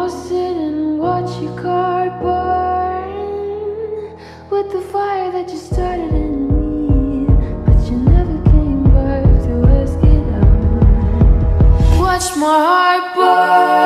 I'll sit and watch your car burn with the fire that you started in me, but you never came back to ask it out. Watch my heart burn.